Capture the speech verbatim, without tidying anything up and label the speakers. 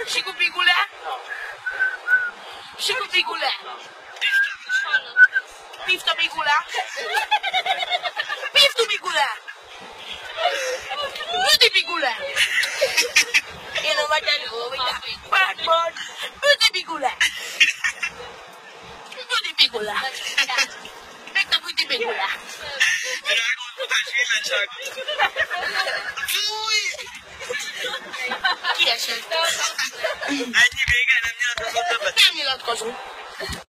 Speaker 1: Sikupikule? Sikupikule? Piftapikule? Piftupikule? Pütipikule? Én a magyar jó, vagy pártban. Pütipikule? Pütipikule? Megta pütipikule?
Speaker 2: Rágódás villanság.
Speaker 1: Fúj! Kiesett.
Speaker 2: Ennyi vége, nem nyilatkozom többet.
Speaker 1: Nem nyilatkozunk.